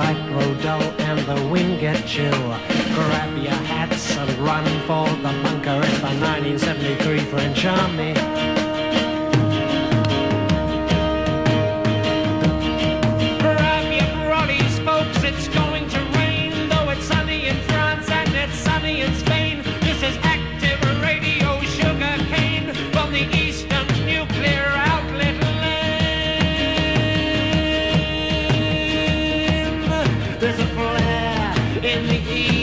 light grow dull and the wind get chill, grab your hats and run for the bunker. It's the 1973 French Army. Grab your brollies, folks, it's going to rain. Though it's sunny in France and it's sunny in Spain, this is active radio sugar cane from the Eastern Nuclear Outlet Land. There's a flare in the east.